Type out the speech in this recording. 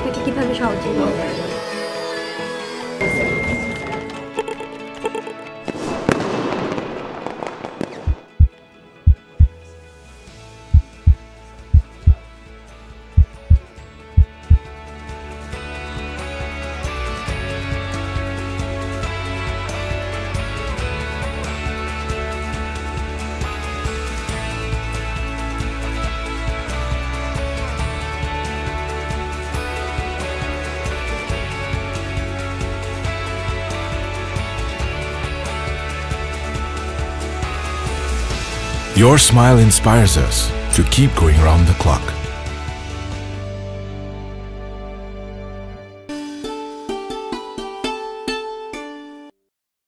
আপনাকে কিভাবে সহযোগিতা করতে পারি? Your smile inspires us to keep going around the clock.